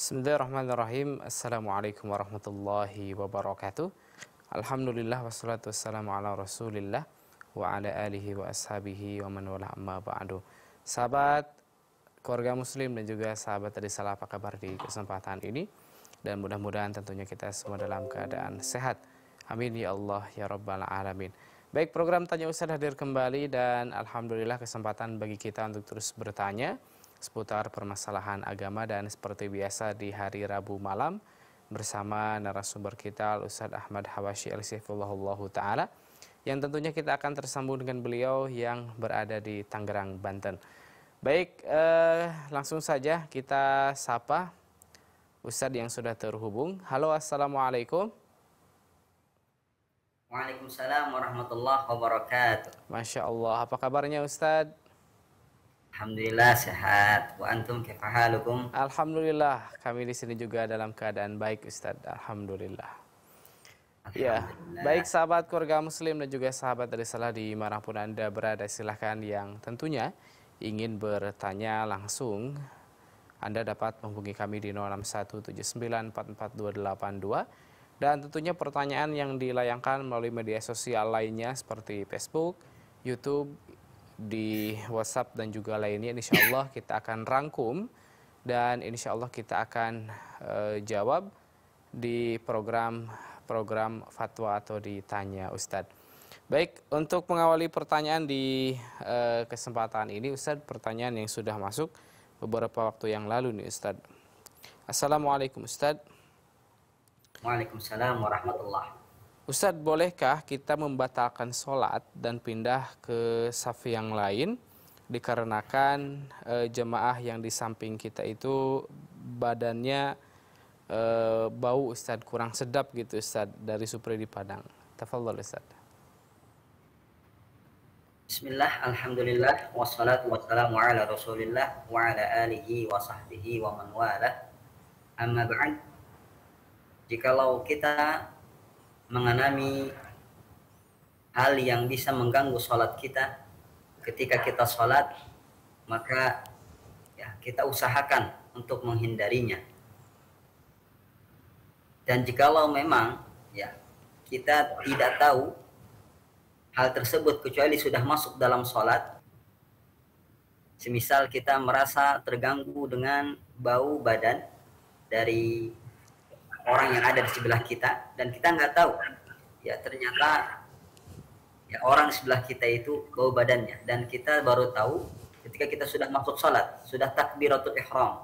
Bismillahirrahmanirrahim. Assalamualaikum warahmatullahi wabarakatuh. Alhamdulillah wassalatu wassalamu ala Rasulillah wa ala alihi wa ashabihi wa man wala amma ba'du. Sahabat keluarga muslim dan juga sahabat dari Salah, apa kabar di kesempatan ini? Dan mudah-mudahan tentunya kita semua dalam keadaan sehat. Amin ya Allah ya rabbal alamin. Baik, program Tanya Ustaz hadir kembali dan alhamdulillah kesempatan bagi kita untuk terus bertanya seputar permasalahan agama, dan seperti biasa di hari Rabu malam bersama narasumber kita Ustaz Ahmad Hawashi Al-Sifullah Ta'ala, yang tentunya kita akan tersambung dengan beliau yang berada di Tangerang, Banten. Baik, langsung saja kita sapa Ustaz yang sudah terhubung. Halo, assalamualaikum. Waalaikumsalam warahmatullahi wabarakatuh. Masya Allah, apa kabarnya Ustaz? Alhamdulillah sehat. Wa antum kaifa halukum? Alhamdulillah, kami di sini juga dalam keadaan baik Ustaz. Alhamdulillah. Ya, Alhamdulillah. baik sahabat keluarga muslim dan juga sahabat dari Salah dimanapun Anda berada, silahkan yang tentunya ingin bertanya langsung, Anda dapat menghubungi kami di 0617944282, dan tentunya pertanyaan yang dilayangkan melalui media sosial lainnya seperti Facebook, YouTube, di WhatsApp dan juga lainnya, insya Allah kita akan rangkum dan insya Allah kita akan jawab di program fatwa atau ditanya Ustadz. Baik, untuk mengawali pertanyaan di kesempatan ini Ustadz, pertanyaan yang sudah masuk beberapa waktu yang lalu nih Ustadz. Assalamualaikum Ustadz. Waalaikumsalam warahmatullahi. Ustadz, bolehkah kita membatalkan sholat dan pindah ke saf yang lain dikarenakan jemaah yang di samping kita itu badannya bau Ustadz, kurang sedap gitu Ustadz, dari Supri di Padang. Tafadhol Ustadz. Bismillah, alhamdulillah, wassalatu wassalamu ala Rasulillah wa ala alihi wa sahbihi wa man wala. Amma ba'd. Jikalau kita mengalami hal yang bisa mengganggu sholat kita ketika kita sholat, maka ya, kita usahakan untuk menghindarinya. Dan jikalau memang ya kita tidak tahu hal tersebut kecuali sudah masuk dalam sholat, semisal kita merasa terganggu dengan bau badan dari orang yang ada di sebelah kita dan kita nggak tahu ya ternyata ya orang di sebelah kita itu bau badannya, dan kita baru tahu ketika kita sudah masuk sholat, sudah takbiratul ihram.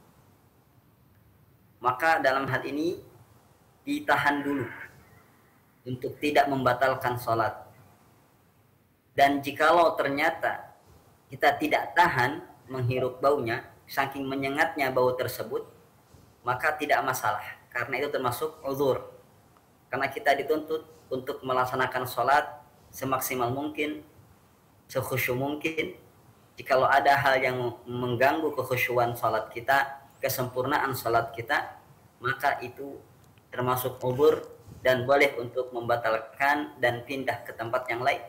Maka dalam hal ini ditahan dulu untuk tidak membatalkan sholat. Dan jikalau ternyata kita tidak tahan menghirup baunya, saking menyengatnya bau tersebut, maka tidak masalah, karena itu termasuk uzur. Karena kita dituntut untuk melaksanakan sholat semaksimal mungkin, sekhusyuk mungkin. Jikalau ada hal yang mengganggu kekhusyuan sholat kita, kesempurnaan sholat kita, maka itu termasuk uzur dan boleh untuk membatalkan dan pindah ke tempat yang lain.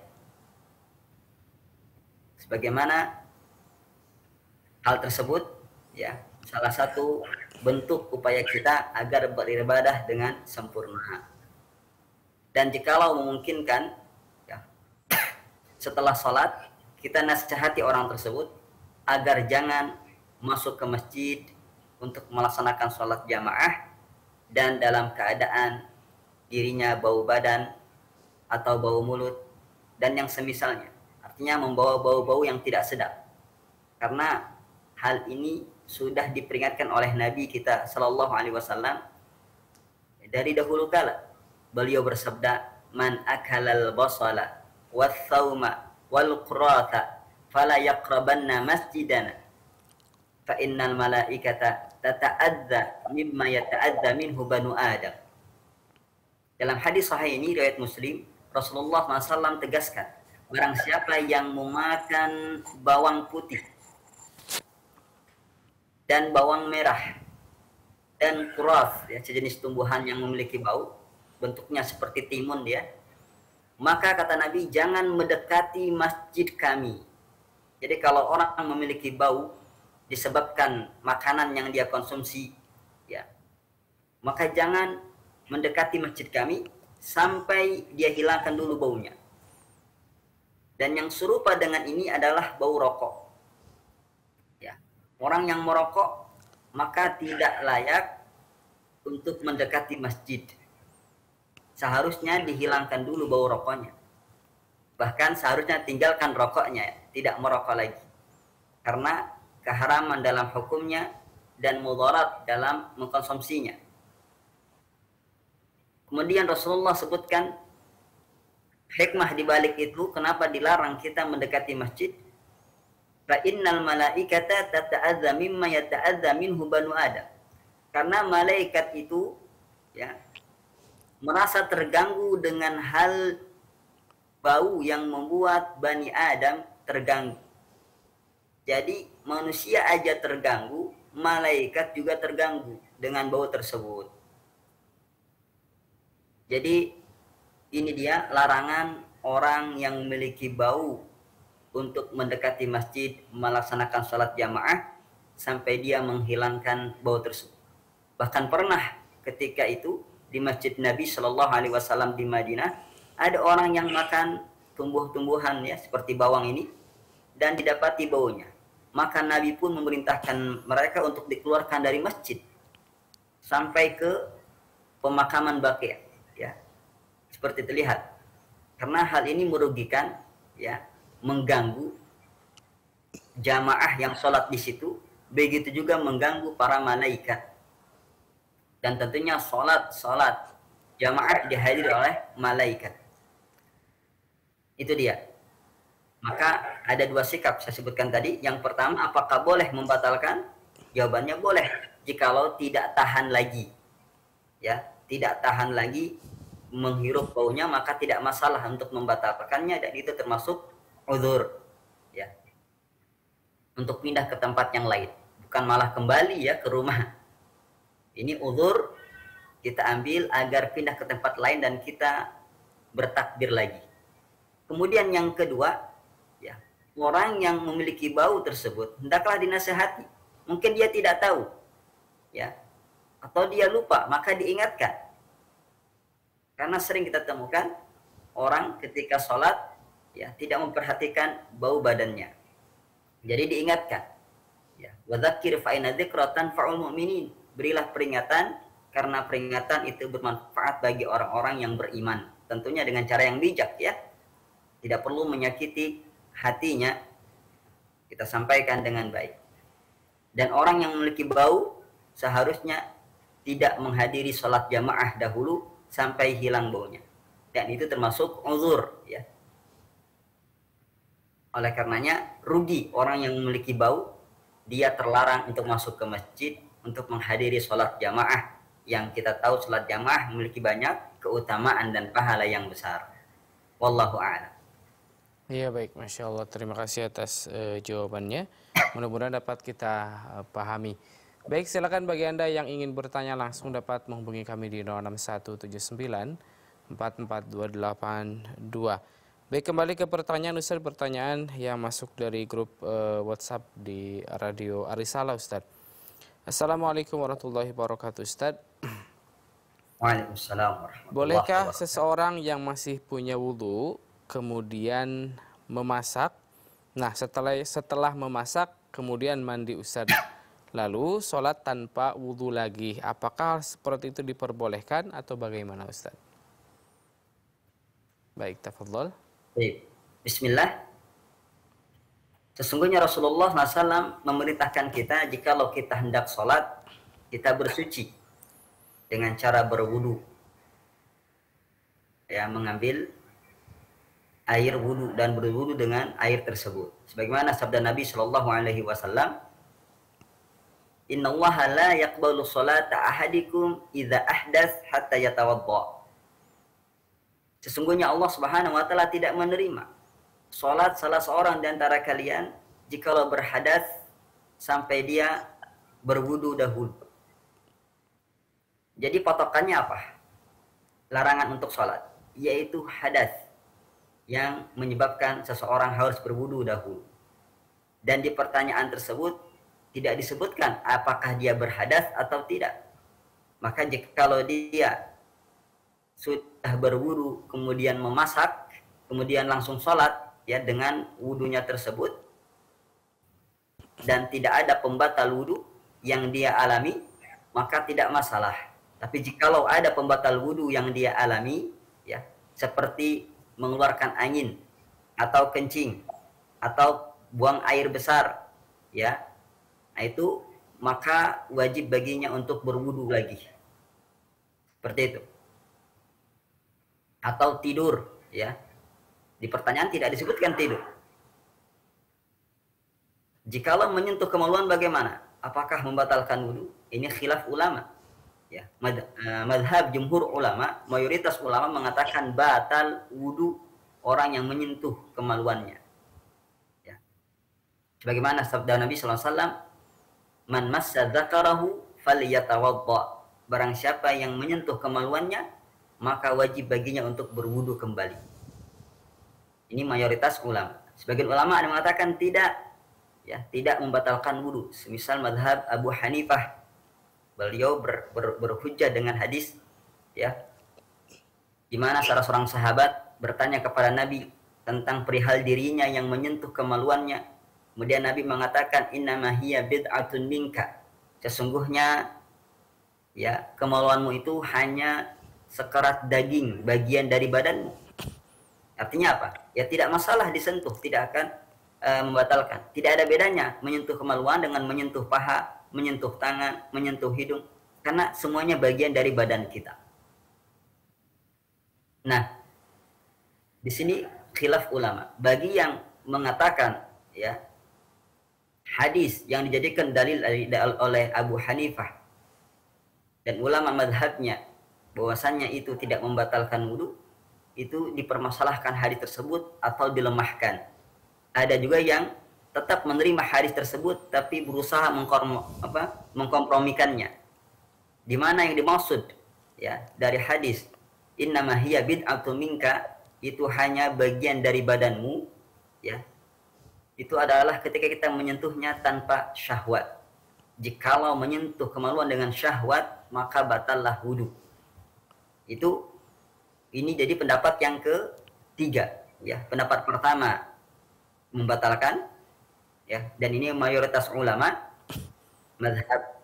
Sebagaimana hal tersebut ya salah satu bentuk upaya kita agar beribadah dengan sempurna. Dan jikalau memungkinkan ya, setelah sholat kita nasihati orang tersebut agar jangan masuk ke masjid untuk melaksanakan sholat jamaah dan dalam keadaan dirinya bau badan atau bau mulut dan yang semisalnya, artinya membawa bau-bau yang tidak sedap. Karena hal ini sudah diperingatkan oleh Nabi kita Sallallahu Alaihi Wasallam dari dahulu kala. Beliau bersabda, "Man akalal basala wal thawma wal qurata fala yaqrabanna masjidana fa innal malaikata tata'adza mimma yata'adza minhu banu Adam." Dalam hadis sahih ini riwayat Muslim, Rasulullah SAW tegaskan, barang siapa yang memakan bawang putih dan bawang merah dan kuraf, ya, sejenis tumbuhan yang memiliki bau, bentuknya seperti timun dia, maka kata Nabi, jangan mendekati masjid kami. Jadi kalau orang memiliki bau disebabkan makanan yang dia konsumsi maka jangan mendekati masjid kami sampai dia hilangkan dulu baunya. Dan yang serupa dengan ini adalah bau rokok. Ya. Orang yang merokok maka tidak layak untuk mendekati masjid. Seharusnya dihilangkan dulu bau rokoknya. Bahkan seharusnya tinggalkan rokoknya, tidak merokok lagi. Karena keharaman dalam hukumnya dan mudarat dalam mengkonsumsinya. Kemudian Rasulullah sebutkan hikmah di balik itu, kenapa dilarang kita mendekati masjid. Fa innal malaikata tata'adza mimma yata'adza minhu banu Adam. Karena malaikat itu ya merasa terganggu dengan hal bau yang membuat Bani Adam terganggu. Jadi manusia aja terganggu, malaikat juga terganggu dengan bau tersebut. Jadi ini dia larangan orang yang memiliki bau untuk mendekati masjid melaksanakan sholat jamaah sampai dia menghilangkan bau tersebut. Bahkan pernah ketika itu di Masjid Nabi Shallallahu Alaihi Wasallam di Madinah ada orang yang makan tumbuh-tumbuhan ya seperti bawang ini dan didapati baunya. Maka Nabi pun memerintahkan mereka untuk dikeluarkan dari masjid sampai ke pemakaman Baqi', ya. Seperti terlihat. Karena hal ini merugikan, ya, mengganggu jamaah yang sholat di situ, begitu juga mengganggu para malaikat. Dan tentunya sholat jamaah dihadiri oleh malaikat. Itu dia. Maka ada dua sikap saya sebutkan tadi. Yang pertama, apakah boleh membatalkan? Jawabannya boleh. Jikalau tidak tahan lagi. Ya, tidak tahan lagi menghirup baunya, maka tidak masalah untuk membatalkannya, dan itu termasuk uzur. Ya. Untuk pindah ke tempat yang lain. Bukan malah kembali ya ke rumah. Ini uzur kita ambil agar pindah ke tempat lain dan kita bertakbir lagi. Kemudian yang kedua, ya, orang yang memiliki bau tersebut hendaklah dinasihati. Mungkin dia tidak tahu, ya, atau dia lupa, maka diingatkan. Karena sering kita temukan orang ketika sholat, ya, tidak memperhatikan bau badannya. Jadi diingatkan. Ya, wa dzakir fa inna dzikra tanfa'ul mu'minin. Berilah peringatan karena peringatan itu bermanfaat bagi orang-orang yang beriman. Tentunya dengan cara yang bijak, ya. Tidak perlu menyakiti hatinya. Kita sampaikan dengan baik. Dan orang yang memiliki bau seharusnya tidak menghadiri sholat jamaah dahulu sampai hilang baunya. Dan itu termasuk uzur, ya. Oleh karenanya rugi orang yang memiliki bau, dia terlarang untuk masuk ke masjid untuk menghadiri sholat jamaah, yang kita tahu sholat jamaah memiliki banyak keutamaan dan pahala yang besar. Wallahu a'lam. Iya, baik, Masya Allah, terima kasih atas jawabannya. Mudah-mudahan dapat kita pahami. Baik, silakan bagi Anda yang ingin bertanya langsung dapat menghubungi kami di 06179 44282. Baik, kembali ke pertanyaan Ustaz, pertanyaan yang masuk dari grup WhatsApp di Radio Arisalah, Ustaz. Assalamualaikum warahmatullahi wabarakatuh, Ustaz. Waalaikumsalam warahmatullahi wabarakatuh. Bolehkah seseorang yang masih punya wudhu kemudian memasak? Nah, setelah memasak kemudian mandi, Ustaz. Lalu sholat tanpa wudhu lagi. Apakah seperti itu diperbolehkan atau bagaimana, Ustaz? Baik, tafadhol. Baik. Bismillah. Sesungguhnya Rasulullah SAW memerintahkan kita, jikalau kita hendak sholat, kita bersuci dengan cara berwudu. Ya, mengambil air wudu dan berwudu dengan air tersebut. Sebagaimana sabda Nabi Shallallahu Alaihi Wasallam, Inna Allah la yaqbalu sholata ahadikum idza ahdas hatta yatawadda. Sesungguhnya Allah Subhanahu Wa Taala tidak menerima sholat salah seorang di antara kalian jikalau berhadas sampai dia berwudu dahulu. Jadi patokannya apa? Larangan untuk sholat, yaitu hadas yang menyebabkan seseorang harus berwudu dahulu. Dan di pertanyaan tersebut tidak disebutkan apakah dia berhadas atau tidak. Maka kalau dia sudah berwudu kemudian memasak, kemudian langsung sholat ya dengan wudunya tersebut dan tidak ada pembatal wudu yang dia alami, maka tidak masalah. Tapi jikalau ada pembatal wudu yang dia alami, ya seperti mengeluarkan angin atau kencing atau buang air besar, ya, nah itu maka wajib baginya untuk berwudu lagi. Seperti itu. Atau tidur, ya. Di pertanyaan tidak disebutkan tidur. Jikalau menyentuh kemaluan bagaimana? Apakah membatalkan wudu? Ini khilaf ulama. Ya, madhab jumhur ulama, mayoritas ulama mengatakan batal wudu orang yang menyentuh kemaluannya. Ya. Sebagaimana sabda Nabi SAW, man massa dzakarahu falyatawadda. Barang siapa yang menyentuh kemaluannya, maka wajib baginya untuk berwudu kembali. Ini mayoritas ulama. Sebagian ulama ada mengatakan tidak, ya, tidak membatalkan wudu. Semisal madhab Abu Hanifah, beliau berhujjah dengan hadis, ya, di mana salah seorang sahabat bertanya kepada Nabi tentang perihal dirinya yang menyentuh kemaluannya. Kemudian Nabi mengatakan, innama hiya bid'atun minka. Sesungguhnya, ya, kemaluanmu itu hanya sekerat daging, bagian dari badanmu. Artinya apa? Ya tidak masalah disentuh, tidak akan membatalkan. Tidak ada bedanya menyentuh kemaluan dengan menyentuh paha, menyentuh tangan, menyentuh hidung, karena semuanya bagian dari badan kita. Nah, di sini khilaf ulama. Bagi yang mengatakan, ya, hadis yang dijadikan dalil oleh Abu Hanifah dan ulama madhabnya bahwasannya itu tidak membatalkan wudu, itu dipermasalahkan hadis tersebut atau dilemahkan. Ada juga yang tetap menerima hadis tersebut tapi berusaha mengkompromikannya. Di mana yang dimaksud, ya, dari hadis innama hiya bid'atun minka, itu hanya bagian dari badanmu, ya. Itu adalah ketika kita menyentuhnya tanpa syahwat. Jikalau menyentuh kemaluan dengan syahwat, maka batallah wudu. Ini jadi pendapat yang ketiga, ya. Pendapat pertama membatalkan, ya, dan ini mayoritas ulama mazhab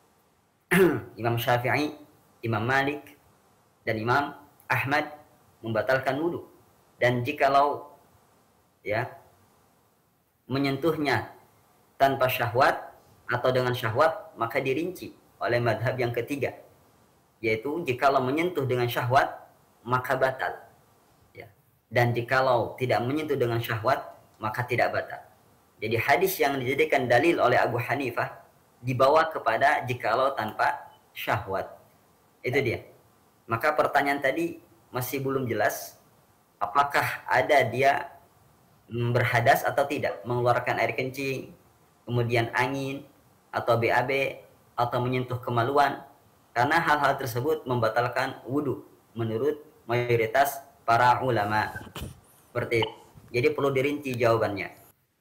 Imam Syafi'i, Imam Malik, dan Imam Ahmad membatalkan wudu. Dan jikalau, ya, menyentuhnya tanpa syahwat atau dengan syahwat, maka dirinci oleh mazhab yang ketiga, yaitu jikalau menyentuh dengan syahwat maka batal, ya. Dan jikalau tidak menyentuh dengan syahwat maka tidak batal. Jadi hadis yang dijadikan dalil oleh Abu Hanifah dibawa kepada jikalau tanpa syahwat. Itu dia. Maka pertanyaan tadi masih belum jelas apakah ada dia berhadas atau tidak, mengeluarkan air kencing, kemudian angin atau BAB atau menyentuh kemaluan, karena hal-hal tersebut membatalkan wudu menurut mayoritas para ulama. Seperti itu. Jadi perlu dirinci jawabannya.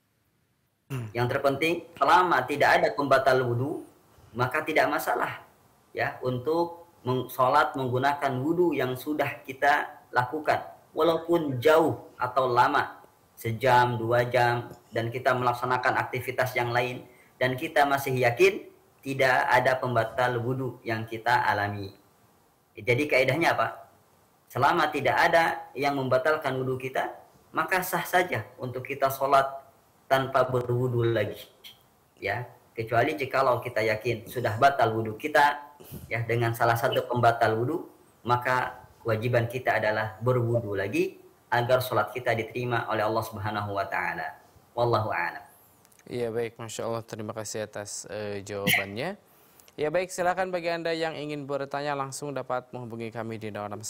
Yang terpenting, selama tidak ada pembatal wudu, maka tidak masalah, ya, untuk sholat menggunakan wudu yang sudah kita lakukan, walaupun jauh atau lama, sejam, 2 jam, dan kita melaksanakan aktivitas yang lain, dan kita masih yakin tidak ada pembatal wudu yang kita alami. Jadi kaidahnya apa? Selama tidak ada yang membatalkan wudu kita, maka sah saja untuk kita sholat tanpa berwudu lagi, ya. Kecuali jikalau kita yakin sudah batal wudu kita, ya, dengan salah satu pembatal wudu, maka kewajiban kita adalah berwudu lagi agar sholat kita diterima oleh Allah Subhanahu wa taala. Wallahu a'lam. Iya, baik, Masya Allah, terima kasih atas jawabannya. Ya, baik, silakan bagi Anda yang ingin bertanya langsung dapat menghubungi kami di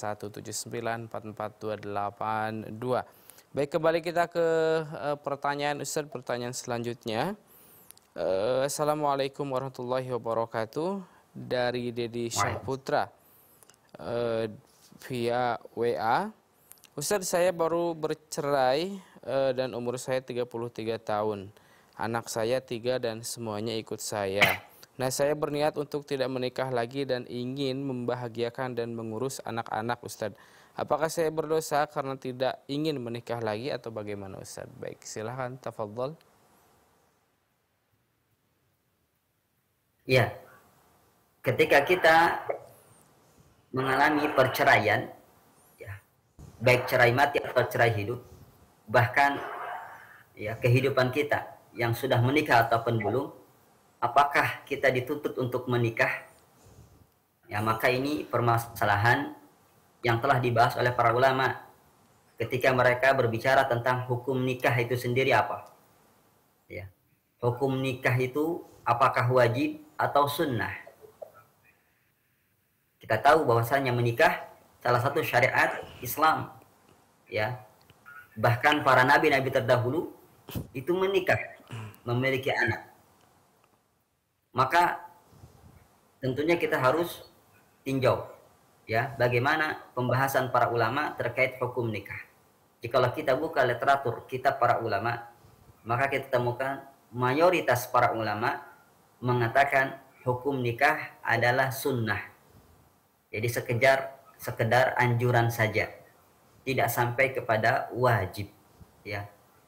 06179442282. Baik, kembali kita ke pertanyaan Ustaz, pertanyaan selanjutnya. Assalamualaikum warahmatullahi wabarakatuh. Dari Dedi Syahputra via WA. Ustaz, saya baru bercerai dan umur saya 33 tahun. Anak saya 3 dan semuanya ikut saya. Nah, saya berniat untuk tidak menikah lagi dan ingin membahagiakan dan mengurus anak-anak, Ustadz. Apakah saya berdosa karena tidak ingin menikah lagi atau bagaimana, Ustadz? Baik, silahkan, tafadhol. Ya, ketika kita mengalami perceraian, ya, baik cerai mati atau cerai hidup, bahkan ya kehidupan kita yang sudah menikah ataupun belum, apakah kita dituntut untuk menikah? Ya, maka ini permasalahan yang telah dibahas oleh para ulama ketika mereka berbicara tentang hukum nikah itu sendiri apa. Ya. Hukum nikah itu apakah wajib atau sunnah? Kita tahu bahwasanya menikah salah satu syariat Islam. Ya. Bahkan para nabi-nabi terdahulu itu menikah, memiliki anak. Maka tentunya kita harus tinjau ya bagaimana pembahasan para ulama terkait hukum nikah. Jikalau kita buka literatur kitab para ulama, maka kita temukan mayoritas para ulama mengatakan hukum nikah adalah sunnah. Jadi sekedar anjuran saja, tidak sampai kepada wajib ya.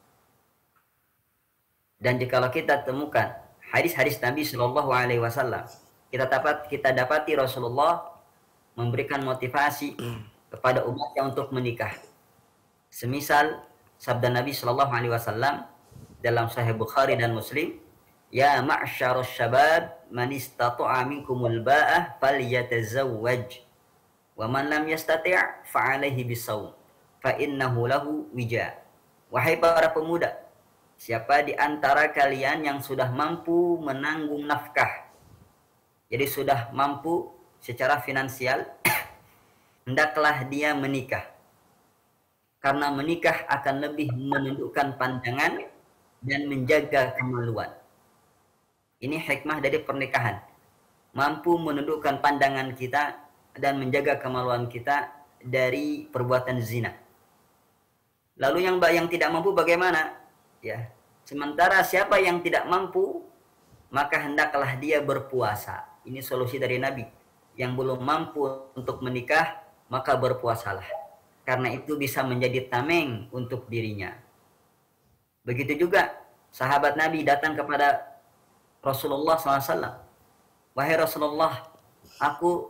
Dan jikalau kita temukan hadis-hadis Nabi Shallallahu Alaihi Wasallam, kita dapati Rasulullah memberikan motivasi kepada umatnya untuk menikah. Semisal sabda Nabi Shallallahu Alaihi Wasallam dalam Sahih Bukhari dan Muslim, ya ma'syarus syabab man istata'a minkumul ba'ah falyatazawwaj wa man lam yastati' fa'alaihi bisawm fa innahu lahu wija. Wahai para pemuda, siapa di antara kalian yang sudah mampu menanggung nafkah, jadi sudah mampu secara finansial, hendaklah dia menikah. Karena menikah akan lebih menundukkan pandangan dan menjaga kemaluan. Ini hikmah dari pernikahan. Mampu menundukkan pandangan kita dan menjaga kemaluan kita dari perbuatan zina. Lalu yang tidak mampu bagaimana? Ya, sementara siapa yang tidak mampu, maka hendaklah dia berpuasa. Ini solusi dari Nabi. Yang belum mampu untuk menikah, maka berpuasalah. Karena itu bisa menjadi tameng untuk dirinya. Begitu juga sahabat Nabi datang kepada Rasulullah SAW. Wahai Rasulullah, aku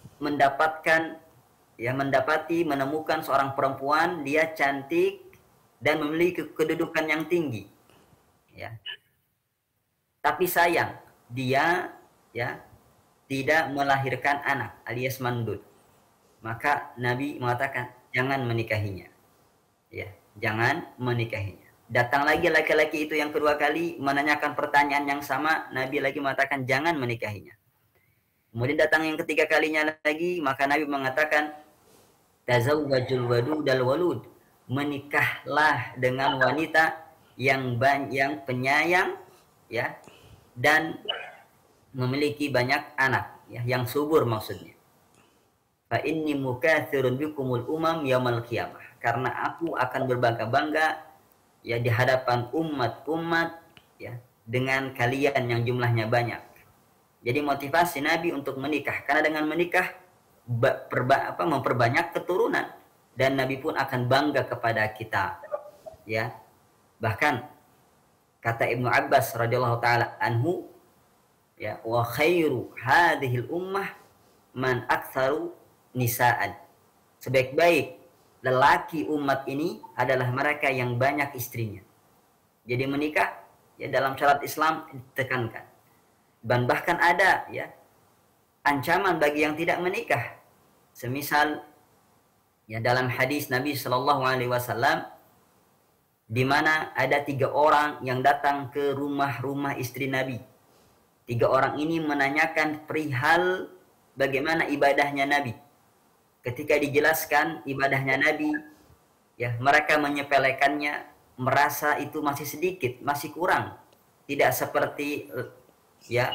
menemukan seorang perempuan, dia cantik dan memiliki kedudukan yang tinggi. Ya. Tapi sayang, dia ya tidak melahirkan anak alias mandul. Maka Nabi mengatakan jangan menikahinya. Ya, jangan menikahinya. Datang lagi laki-laki itu yang kedua kali menanyakan pertanyaan yang sama, Nabi lagi mengatakan jangan menikahinya. Kemudian datang yang ketiga kalinya lagi, maka Nabi mengatakan tazawwajul wadudal walud, menikahlah dengan wanita yang penyayang ya dan memiliki banyak anak ya, yang subur maksudnya. Fa inni mukatsirun bikumul umam yaumil qiyamah. Karena aku akan berbangga-bangga ya di hadapan umat-umat ya dengan kalian yang jumlahnya banyak. Jadi motivasi Nabi untuk menikah, karena dengan menikah memperbanyak keturunan dan Nabi pun akan bangga kepada kita. Ya. Bahkan kata Ibnu Abbas radhiyallahu taala anhu ya, wa khairu hadhil ummah man aktsaru nisaan. Sebaik-baik lelaki umat ini adalah mereka yang banyak istrinya. Jadi menikah ya dalam syarat Islam ditekankan. Dan bahkan ada ya ancaman bagi yang tidak menikah. Semisal ya dalam hadis Nabi Shallallahu Alaihi Wasallam di mana ada 3 orang yang datang ke rumah-rumah istri Nabi. 3 orang ini menanyakan perihal bagaimana ibadahnya Nabi. Ketika dijelaskan ibadahnya Nabi, ya mereka menyepelekannya, merasa itu masih sedikit, masih kurang. Tidak seperti ya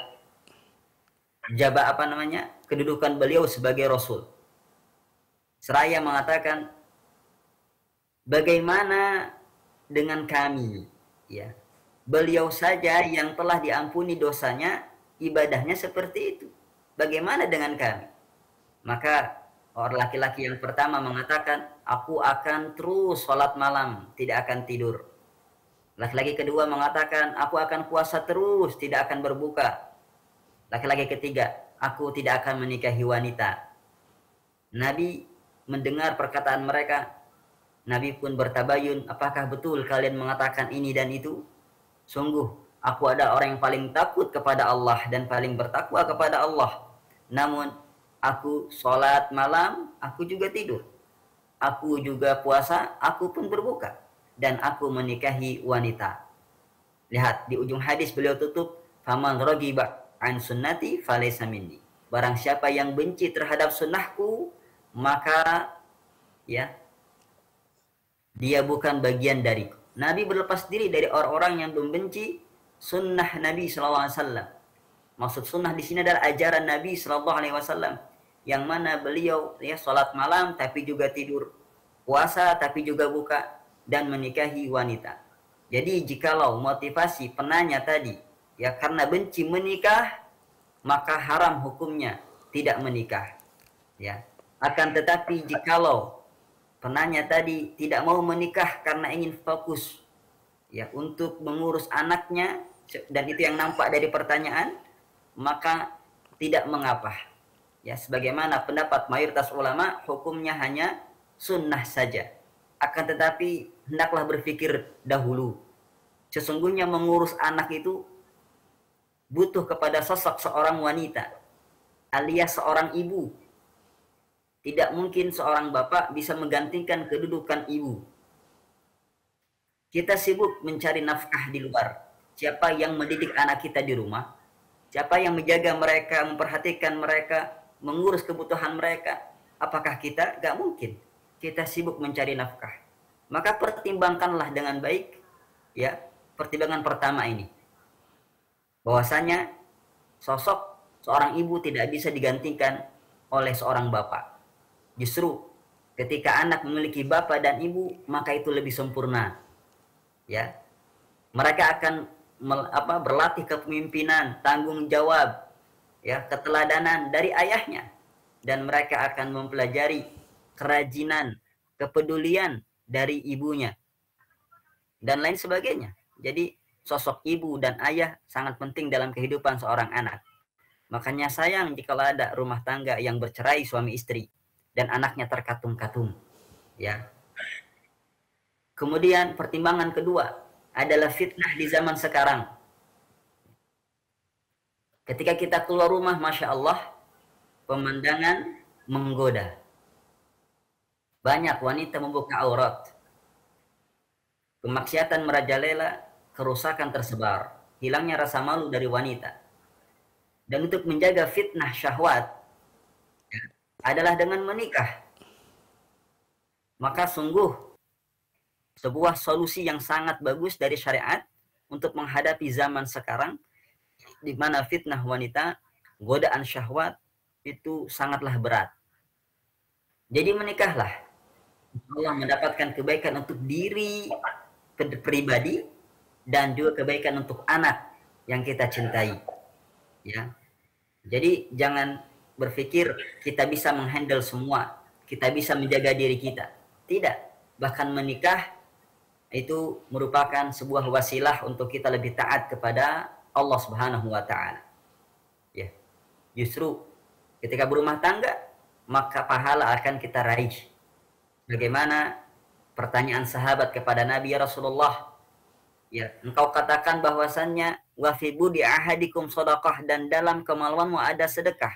kedudukan beliau sebagai Rasul. Seraya mengatakan, bagaimana dengan kami? Ya, beliau saja yang telah diampuni dosanya, ibadahnya seperti itu. Bagaimana dengan kami? Maka orang laki-laki yang pertama mengatakan, aku akan terus sholat malam, tidak akan tidur. Laki-laki kedua mengatakan, aku akan puasa terus, tidak akan berbuka. Laki-laki ketiga, aku tidak akan menikahi wanita. Nabi mendengar perkataan mereka. Nabi pun bertabayun, apakah betul kalian mengatakan ini dan itu? Sungguh, aku adalah orang yang paling takut kepada Allah dan paling bertakwa kepada Allah. Namun, aku sholat malam, aku juga tidur. Aku juga puasa, aku pun berbuka. Dan aku menikahi wanita. Lihat, di ujung hadis beliau tutup, faman ragiba an sunnati falaysa minni. Barang siapa yang benci terhadap sunnahku, maka ya dia bukan bagian dariku. Nabi berlepas diri dari orang-orang yang membenci sunnah Nabi SAW. Maksud sunnah di sini adalah ajaran Nabi SAW, yang mana beliau ya sholat malam tapi juga tidur, puasa tapi juga buka, dan menikahi wanita. Jadi jikalau motivasi penanya tadi ya karena benci menikah, maka haram hukumnya tidak menikah. Ya. Akan tetapi jikalau penanya tadi tidak mau menikah karena ingin fokus ya untuk mengurus anaknya, dan itu yang nampak dari pertanyaan, maka tidak mengapa. Ya, sebagaimana pendapat mayoritas ulama, hukumnya hanya sunnah saja. Akan tetapi hendaklah berpikir dahulu. Sesungguhnya mengurus anak itu butuh kepada sosok seorang wanita alias seorang ibu. Tidak mungkin seorang bapak bisa menggantikan kedudukan ibu. Kita sibuk mencari nafkah di luar. Siapa yang mendidik anak kita di rumah? Siapa yang menjaga mereka, memperhatikan mereka, mengurus kebutuhan mereka? Apakah kita? Gak mungkin. Kita sibuk mencari nafkah. Maka pertimbangkanlah dengan baik, ya, pertimbangan pertama ini. Bahwasanya sosok seorang ibu tidak bisa digantikan oleh seorang bapak. Justru ketika anak memiliki bapak dan ibu, maka itu lebih sempurna. Ya. Mereka akan berlatih kepemimpinan, tanggung jawab, ya, keteladanan dari ayahnya, dan mereka akan mempelajari kerajinan, kepedulian dari ibunya dan lain sebagainya. Jadi sosok ibu dan ayah sangat penting dalam kehidupan seorang anak. Makanya sayang jika ada rumah tangga yang bercerai suami istri dan anaknya terkatung-katung, ya. Kemudian pertimbangan kedua adalah fitnah di zaman sekarang. Ketika kita keluar rumah, Masya Allah, pemandangan menggoda. Banyak wanita membuka aurat. Kemaksiatan merajalela, kerusakan tersebar, hilangnya rasa malu dari wanita. Dan untuk menjaga fitnah syahwat adalah dengan menikah. Maka sungguh sebuah solusi yang sangat bagus dari syariat untuk menghadapi zaman sekarang di mana fitnah wanita, godaan syahwat itu sangatlah berat. Jadi menikahlah. Allah mendapatkan kebaikan untuk diri pribadi dan juga kebaikan untuk anak yang kita cintai. Ya. Jadi jangan berpikir kita bisa menghandle semua, kita bisa menjaga diri kita. Tidak. Bahkan menikah itu merupakan sebuah wasilah untuk kita lebih taat kepada Allah Subhanahu wa taala. Ya. Justru ketika berumah tangga, maka pahala akan kita raih. Bagaimana pertanyaan sahabat kepada Nabi, ya Rasulullah, ya, engkau katakan bahwasannya wa fi budi ahadikum shadaqah, dan dalam kemaluanmu ada sedekah.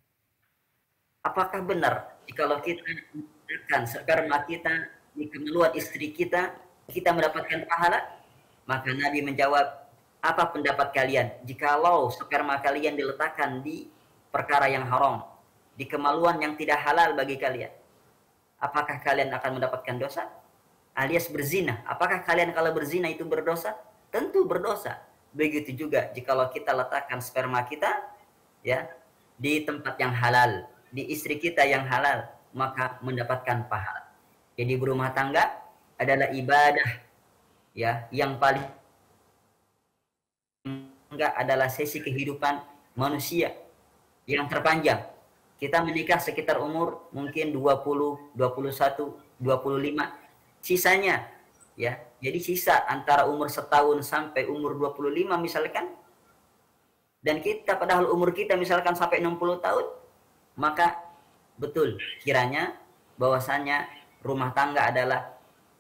Apakah benar jikalau kita menggunakan sperma kita di kemaluan istri kita, kita mendapatkan pahala? Maka Nabi menjawab, apa pendapat kalian jikalau sperma kalian diletakkan di perkara yang haram, di kemaluan yang tidak halal bagi kalian? Apakah kalian akan mendapatkan dosa? Alias berzina. Apakah kalian kalau berzina itu berdosa? Tentu berdosa. Begitu juga jikalau kita letakkan sperma kita ya di tempat yang halal, di istri kita yang halal, maka mendapatkan pahala. Jadi berumah tangga adalah ibadah ya yang paling enggak adalah sesi kehidupan manusia yang terpanjang. Kita menikah sekitar umur mungkin 20, 21, 25. Sisanya ya. Jadi sisa antara umur setahun sampai umur 25 misalkan, dan kita padahal umur kita misalkan sampai 60 tahun, maka betul kiranya bahwasanya rumah tangga adalah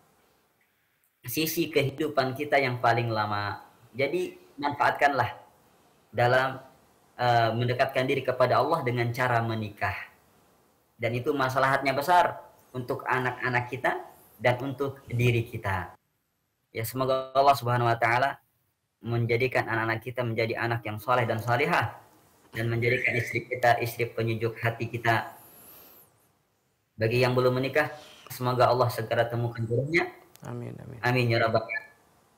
sisi kehidupan kita yang paling lama. Jadi manfaatkanlah dalam mendekatkan diri kepada Allah dengan cara menikah. Dan itu maslahatnya besar untuk anak-anak kita dan untuk diri kita. Ya, semoga Allah Subhanahu wa taala menjadikan anak-anak kita menjadi anak yang soleh dan salihah, dan menjadikan istri kita istri penyejuk hati kita. Bagi yang belum menikah, semoga Allah segera temukan jodohnya. Amin, amin. Amin ya rabbal alamin.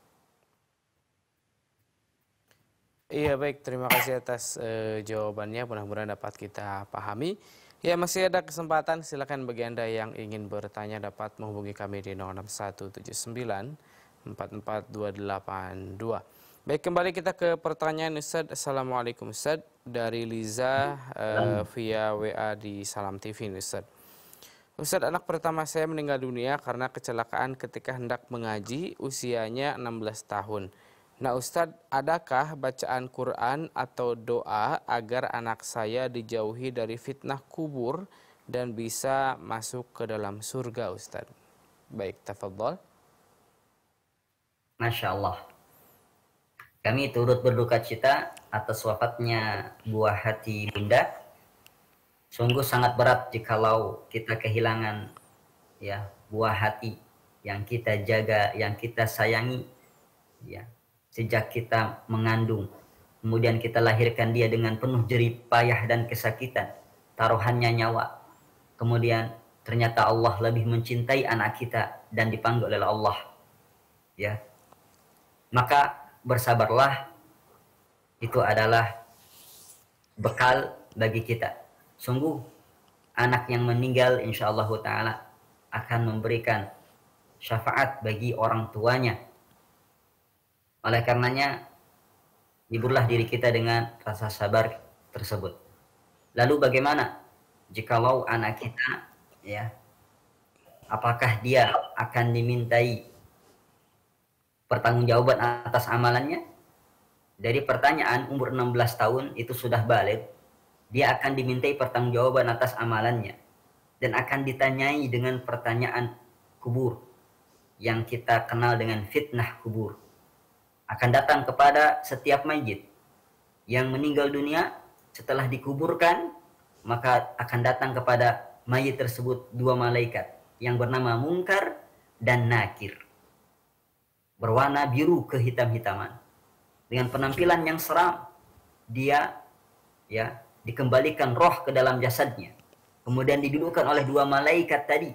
Iya, baik, terima kasih atas jawabannya, mudah-mudahan dapat kita pahami. Ya, masih ada kesempatan, silakan bagi Anda yang ingin bertanya dapat menghubungi kami di 06179 44282. Baik, kembali kita ke pertanyaan Ustaz. Assalamualaikum Ustaz, dari Liza via WA di Salam TV Ustaz. Ustaz, anak pertama saya meninggal dunia karena kecelakaan ketika hendak mengaji, usianya 16 tahun. Nah Ustaz, adakah bacaan Quran atau doa agar anak saya dijauhi dari fitnah kubur dan bisa masuk ke dalam surga Ustaz? Baik, tafadhol. Masya Allah. Kami turut berduka cita atas wafatnya buah hati Bunda. Sungguh sangat berat jikalau kita kehilangan ya buah hati yang kita jaga, yang kita sayangi ya sejak kita mengandung. Kemudian kita lahirkan dia dengan penuh jerih payah dan kesakitan, taruhannya nyawa. Kemudian ternyata Allah lebih mencintai anak kita dan dipanggil oleh Allah. Ya. Maka bersabarlah, itu adalah bekal bagi kita. Sungguh anak yang meninggal insyaallah ta'ala akan memberikan syafaat bagi orang tuanya. Oleh karenanya hiburlah diri kita dengan rasa sabar tersebut. Lalu bagaimana jikalau anak kita ya, apakah dia akan dimintai pertanggungjawaban atas amalannya? Dari pertanyaan umur 16 tahun itu sudah balik, dia akan dimintai pertanggungjawaban atas amalannya dan akan ditanyai dengan pertanyaan kubur yang kita kenal dengan fitnah kubur. Akan datang kepada setiap mayit yang meninggal dunia, setelah dikuburkan maka akan datang kepada mayit tersebut dua malaikat yang bernama Munkar dan Nakir, berwarna biru kehitam-hitaman, dengan penampilan yang seram. Dia ya dikembalikan roh ke dalam jasadnya, kemudian didudukkan oleh dua malaikat tadi,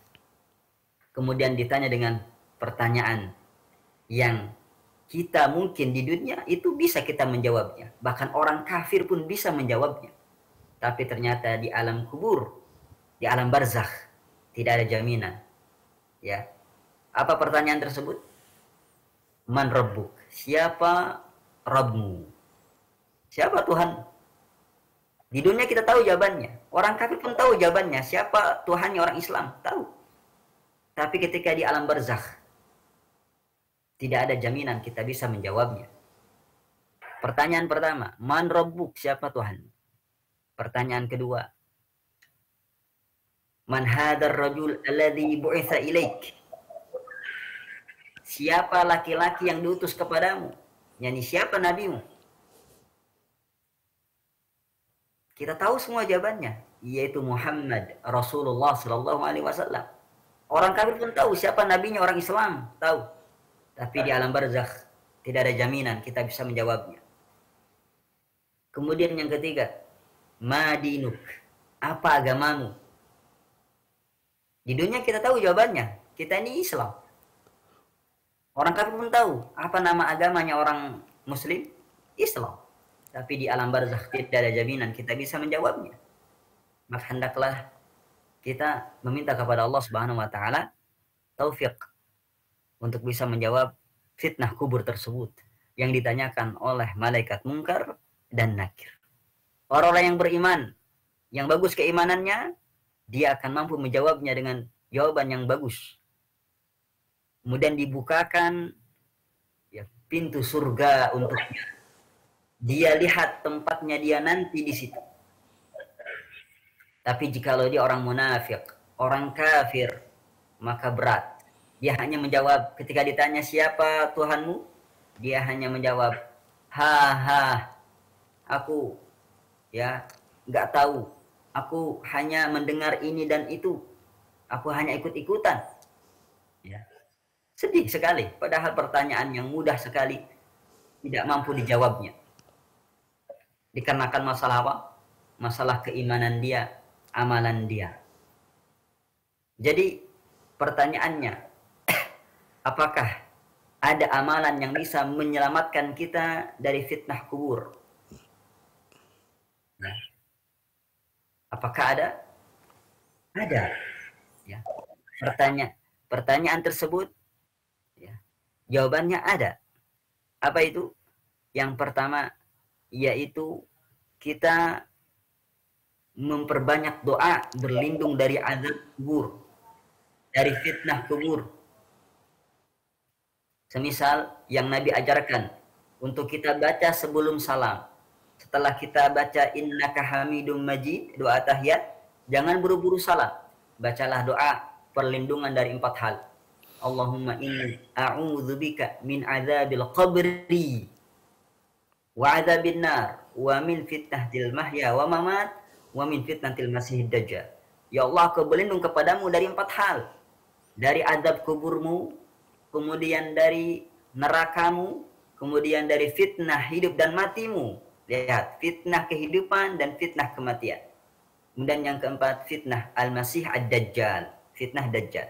kemudian ditanya dengan pertanyaan yang kita mungkin di dunia itu bisa kita menjawabnya, bahkan orang kafir pun bisa menjawabnya, tapi ternyata di alam kubur, di alam barzakh tidak ada jaminan. Ya, apa pertanyaan tersebut? Man rabbuk? Siapa Rabbmu? Siapa Tuhan? Di dunia kita tahu jawabannya. Orang kafir pun tahu jawabannya. Siapa Tuhannya orang Islam? Tahu. Tapi ketika di alam barzakh, tidak ada jaminan kita bisa menjawabnya. Pertanyaan pertama, man rabbuk? Siapa Tuhan? Pertanyaan kedua, man hadzal rajul alladzi bu'itsa ilaik? Siapa laki-laki yang diutus kepadamu? Yani siapa nabimu? Kita tahu semua jawabannya, yaitu Muhammad Rasulullah sallallahu alaihi wasallam. Orang kafir pun tahu siapa nabinya, orang Islam tahu. Tapi di alam barzakh tidak ada jaminan kita bisa menjawabnya. Kemudian yang ketiga, madinuk? Apa agamamu? Di dunia kita tahu jawabannya, kita ini Islam. Orang kafir pun tahu apa nama agamanya orang muslim, Islam. Tapi di alam barzakh tidak ada jaminan kita bisa menjawabnya. Maka hendaklah kita meminta kepada Allah Subhanahu wa taala taufik untuk bisa menjawab fitnah kubur tersebut yang ditanyakan oleh malaikat Munkar dan Nakir. Orang-orang yang beriman, yang bagus keimanannya, dia akan mampu menjawabnya dengan jawaban yang bagus. Kemudian dibukakan ya, pintu surga untuknya. Dia lihat tempatnya dia nanti di situ. Tapi jikalau dia orang munafik, orang kafir, maka berat. Dia hanya menjawab ketika ditanya siapa Tuhanmu, dia hanya menjawab, ha, aku ya nggak tahu. Aku hanya mendengar ini dan itu. Aku hanya ikut-ikutan. Ya. Sedih sekali. Padahal pertanyaan yang mudah sekali tidak mampu dijawabnya. Dikarenakan masalah apa? Masalah keimanan dia, amalan dia. Jadi pertanyaannya, apakah ada amalan yang bisa menyelamatkan kita dari fitnah kubur? Nah, apakah ada? Ada. Ya. Pertanyaan tersebut, ya, jawabannya ada. Apa itu? Yang pertama, yaitu kita memperbanyak doa berlindung dari azab kubur, dari fitnah kubur. Semisal yang Nabi ajarkan untuk kita baca sebelum salam. Setelah kita baca innaka hamidum majid, doa tahiyat, jangan buru-buru salam. Bacalah doa perlindungan dari 4 hal. Allahumma inni a'udzubika min azabil qabri wa azabin nar wa min fitnatil mahya wa mamat wa min fitnatil masihid dajjal. Ya Allah, aku berlindung kepadamu dari 4 hal. Dari azab kuburmu, kemudian dari nerakamu, kemudian dari fitnah hidup dan matimu. Lihat, fitnah kehidupan dan fitnah kematian. Kemudian yang keempat, fitnah al-masih ad-dajjal, fitnah dajjal.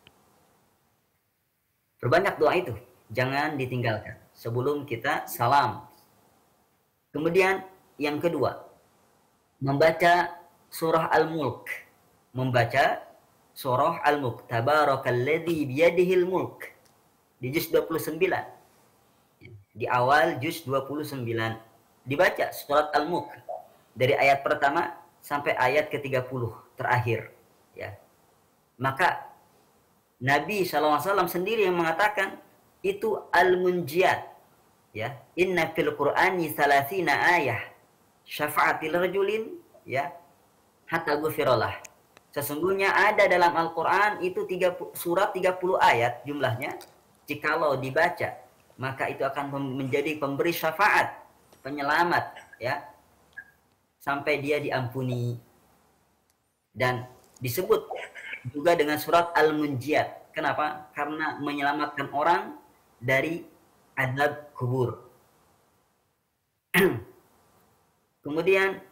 Perbanyak doa itu, jangan ditinggalkan sebelum kita salam. Kemudian yang kedua, membaca surah Al-Mulk. Membaca surah Al-Mulk. Tabarakalladzi biyadihil mulk. Di juz 29. Di awal juz 29. Dibaca surat Al-Mulk. Dari ayat pertama sampai ayat ke-30 terakhir. Ya. Maka Nabi SAW sendiri yang mengatakan itu Al-Munjiyat. Ya. Inna fil Qur'ani 30 ayah. Syafa'atil rajulin ya hatta ghufirallah. Sesungguhnya ada dalam Al-Qur'an itu 30 surat 30 ayat jumlahnya. Jikalau dibaca, maka itu akan menjadi pemberi syafaat, penyelamat ya. Sampai dia diampuni. Dan disebut juga dengan surat Al-Munjiyat. Kenapa? Karena menyelamatkan orang dari azab kubur. Kemudian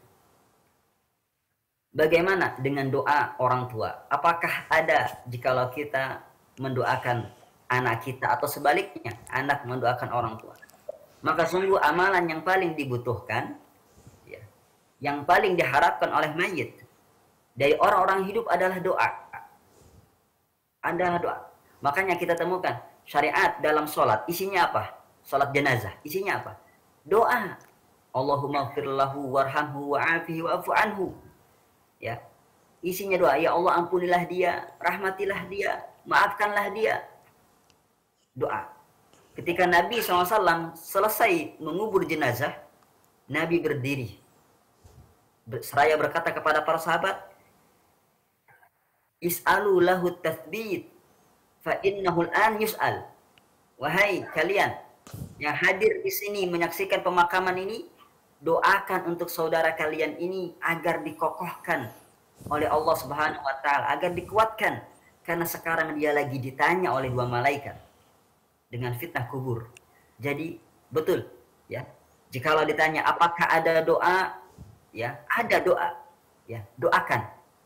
bagaimana dengan doa orang tua? Apakah ada jikalau kita mendoakan anak kita atau sebaliknya anak mendoakan orang tua? Maka sungguh amalan yang paling dibutuhkan, ya, yang paling diharapkan oleh mayit dari orang-orang hidup adalah doa. Adalah doa. Makanya kita temukan syariat dalam sholat isinya apa? Sholat jenazah isinya apa? Doa. Allahumma firlahu warhamhu wa'afihi wa'afu anhu. Ya. Isinya doa, ya Allah ampunilah dia, rahmatilah dia, maafkanlah dia. Doa. Ketika Nabi SAW selesai mengubur jenazah, Nabi berdiri. Seraya berkata kepada para sahabat, Is'alu lahu tathbit, fa innahu al-an yus'al. Wahai kalian yang hadir di sini menyaksikan pemakaman ini, doakan untuk saudara kalian ini agar dikokohkan oleh Allah Subhanahu wa taala, agar dikuatkan karena sekarang dia lagi ditanya oleh 2 malaikat dengan fitnah kubur. Jadi betul ya. Jikalau ditanya apakah ada doa, ya, ada doa. Ya, doakan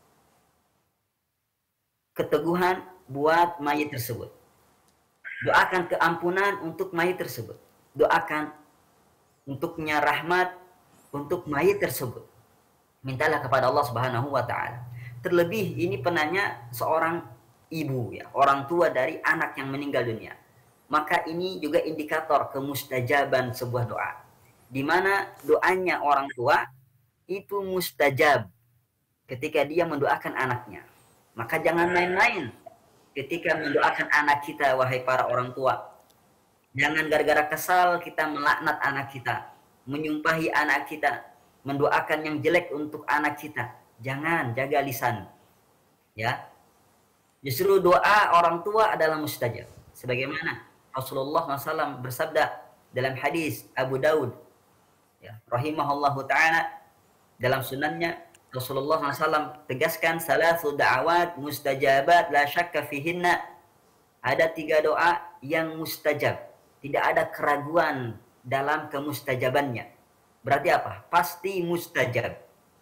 keteguhan buat mayit tersebut. Doakan keampunan untuk mayit tersebut. Doakan untuknya rahmat untuk mayit tersebut. Mintalah kepada Allah Subhanahu wa taala. Terlebih ini penanya seorang ibu ya, orang tua dari anak yang meninggal dunia. Maka ini juga indikator kemustajaban sebuah doa. Di mana doanya orang tua itu mustajab ketika dia mendoakan anaknya. Maka jangan main-main ketika mendoakan anak kita, wahai para orang tua. Jangan gara-gara kesal kita melaknat anak kita, menyumpahi anak kita, mendoakan yang jelek untuk anak kita. Jangan, jaga lisan. Ya. Justru doa orang tua adalah mustajab. Sebagaimana Rasulullah SAW bersabda dalam hadis Abu Daud, ya, rahimahullahu ta'ala, dalam sunannya Rasulullah SAW tegaskan, salasu da'awat mustajabat la syakka fihinna. Ada 3 doa yang mustajab. Tidak ada keraguan dalam kemustajabannya. Berarti apa? Pasti mustajab.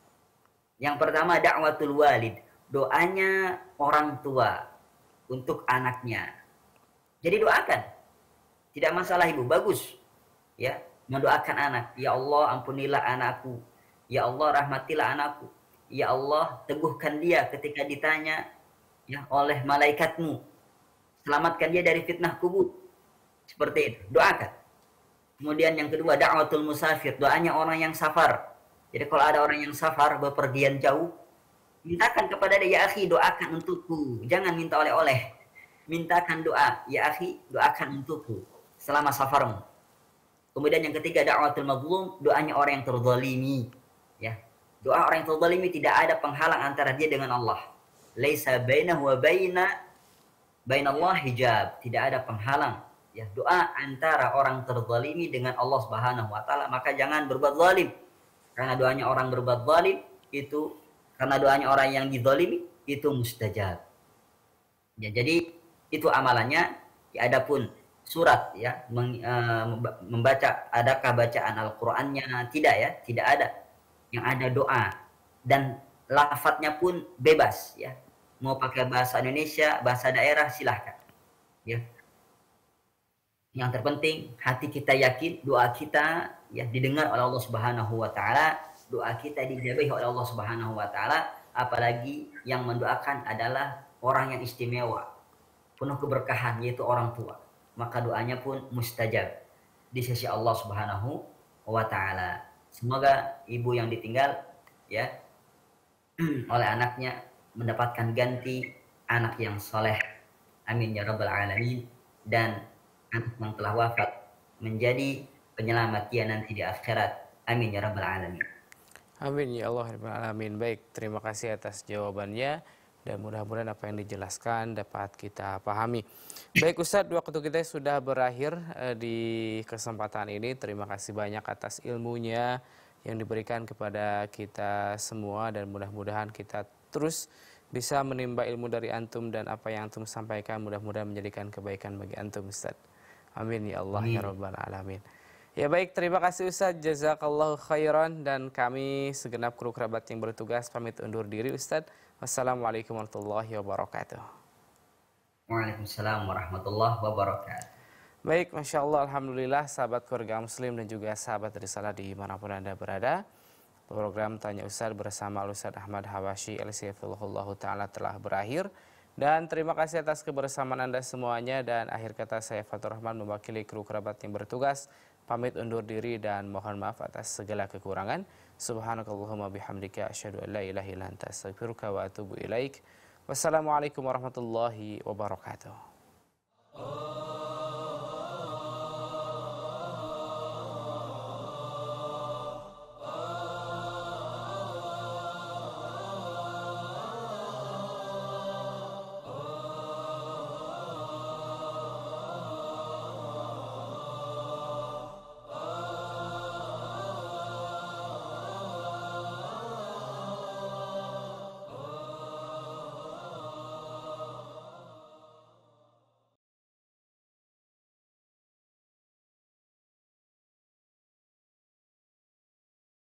Yang pertama da'watul walid, doanya orang tua untuk anaknya. Jadi doakan. Tidak masalah ibu, bagus. Ya, mendoakan anak. Ya Allah, ampunilah anakku. Ya Allah, rahmatilah anakku. Ya Allah, teguhkan dia ketika ditanya ya oleh malaikatmu. Selamatkan dia dari fitnah kubur. Seperti itu, doakan. Kemudian yang kedua, da'watul musafir, doanya orang yang safar. Jadi kalau ada orang yang safar, bepergian jauh, mintakan kepada dia, ya akhi, doakan untukku. Jangan minta oleh-oleh. Mintakan doa, ya akhi, doakan untukku selama safarmu. Kemudian yang ketiga, da'watul mazlum, doanya orang yang terzalimi. Ya. Doa orang yang terzalimi tidak ada penghalang antara dia dengan Allah. Laisa bainahu wa bainallah hijab, tidak ada penghalang. Ya, doa antara orang terzalimi dengan Allah Subhanahu wa taala, maka jangan berbuat zalim. Karena doanya orang berbuat zalim itu, karena doanya orang yang dizalimi itu mustajab. Ya, jadi itu amalannya. Ya, adapun surat ya membaca, adakah bacaan Al-Qur'annya? Tidak ya, tidak ada. Yang ada doa dan lafadznya pun bebas ya. Mau pakai bahasa Indonesia, bahasa daerah silahkan. Ya. Yang terpenting hati kita yakin, doa kita ya didengar oleh Allah Subhanahu wa taala, doa kita dijabahi oleh Allah Subhanahu wa taala, apalagi yang mendoakan adalah orang yang istimewa, penuh keberkahan, yaitu orang tua. Maka doanya pun mustajab di sisi Allah Subhanahu wa taala. Semoga ibu yang ditinggal ya oleh anaknya mendapatkan ganti anak yang soleh. Amin ya rabbal alamin. Dan anak yang telah wafat menjadi penyelamat dia nanti di akhirat. Amin ya rabbal alamin. Amin ya Allah rabbal alamin. Baik, terima kasih atas jawabannya dan mudah-mudahan apa yang dijelaskan dapat kita pahami. Baik Ustadz, waktu kita sudah berakhir di kesempatan ini. Terima kasih banyak atas ilmunya yang diberikan kepada kita semua dan mudah-mudahan kita terus bisa menimba ilmu dari antum dan apa yang antum sampaikan mudah-mudahan menjadikan kebaikan bagi antum Ustadz. Amin ya Allah ya rabbal alamin. Ya baik, terima kasih Ustaz, jazakallahu khairan, dan kami segenap kru kerabat yang bertugas pamit undur diri Ustaz. Wassalamualaikum warahmatullahi wabarakatuh. Waalaikumsalam warahmatullahi wabarakatuh. Baik, Masya Allah, Alhamdulillah, sahabat keluarga muslim dan juga sahabat risalah dimanapun Anda berada. Program Tanya Ustaz bersama Ustaz Ahmad Hawashi al-Sifulullah Ta'ala telah berakhir. Dan terima kasih atas kebersamaan Anda semuanya. Dan akhir kata saya Fatur Rahman mewakili kru kerabat yang bertugas pamit undur diri dan mohon maaf atas segala kekurangan. Subhanakallahumma bihamdika asyhadu an la ilaha illa anta astaghfiruka wa atubu ilaik. Wassalamualaikum warahmatullahi wabarakatuh.